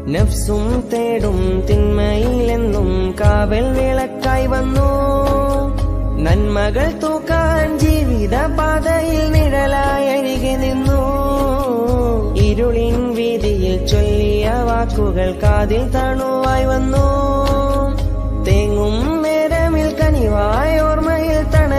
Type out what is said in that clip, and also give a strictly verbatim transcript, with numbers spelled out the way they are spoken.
നഫ്സും തേടും തിന്മയിലെന്നും കാവൽ വിളക്കായി വന്നു. നന്മകൾ തൂക്കാൻ ജീവിത പാതയിൽ നിഴലായി അരികെ നിന്നു. ഇരുളിൻ വീതിയിൽ ചൊല്ലിയ വാക്കുകൾ കാതിൽ തണുവായി വന്നു. തേങ്ങും നേരമിൽ കനിവായ ഓർമ്മയിൽ തണ